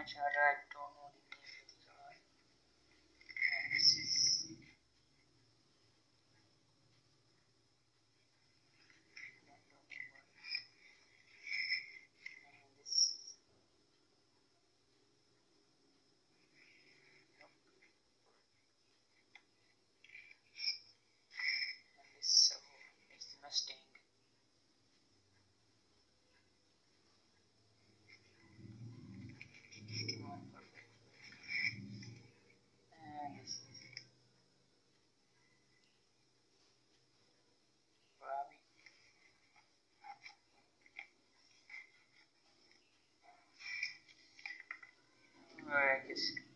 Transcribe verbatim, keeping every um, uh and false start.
charger. I don't know the name of the car. And this is and this is and this so is the Mustang. And this is Ferrari. Alright, I guess